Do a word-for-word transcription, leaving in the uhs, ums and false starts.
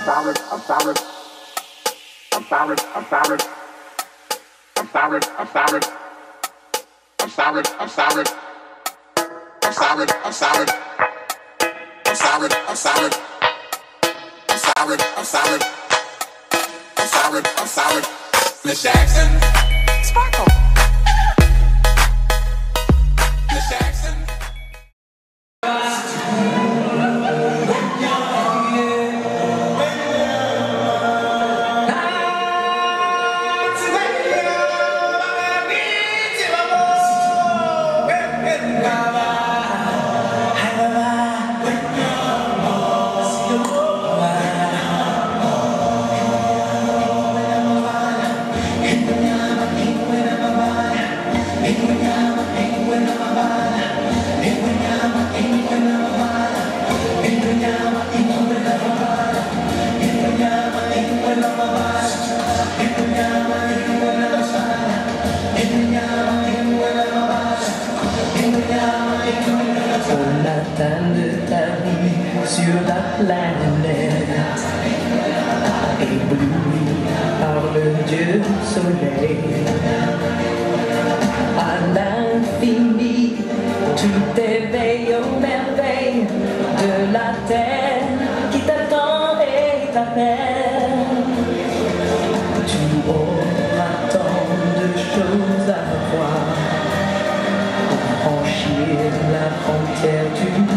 sorry, I'm sorry. I'm sorry, I'm sorry. I'm sorry, I'm sorry. I'm sorry, I'm sorry. I'm sorry, I'm sorry. I'm sorry, I'm sorry. I'm sorry, I'm sorry. I'm sorry, I'm sorry. Miss Jackson. Sparkle. Miss Jackson. Au matin de ta vie sur la planète, ébloui par le Dieu soleil, à l'infini, tu t'éveilles aux merveilles de la terre qui t'attend et t'appelle. Tu auras tant de choses à voir. Franchir la frontière du